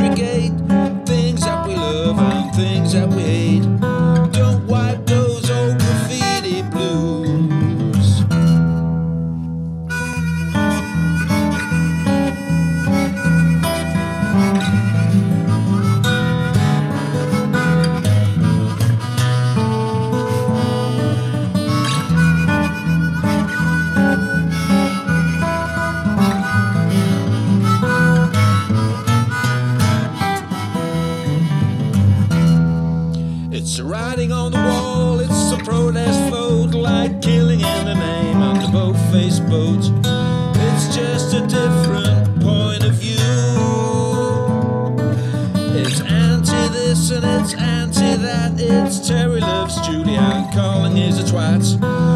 segregate things that we love and things that we hate. Don't wipe those old graffiti blues. It's a writing on the wall, it's a protest vote, like killing in the name under boat-faced boats. It's just a different point of view. It's anti-this and it's anti-that. It's Terry loves Judy and calling is a twat.